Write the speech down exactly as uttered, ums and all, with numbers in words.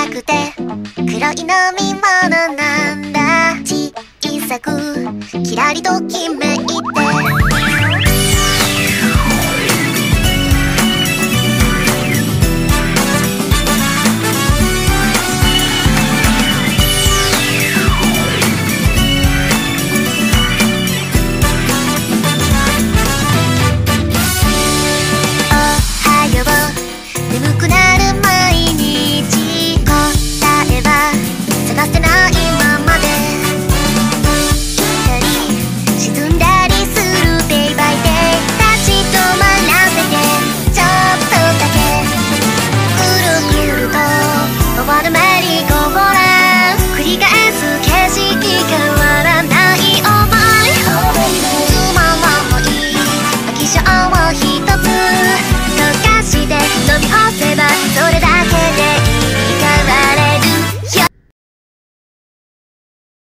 なくて黒い飲み物なんだ。小さくキラリときめいて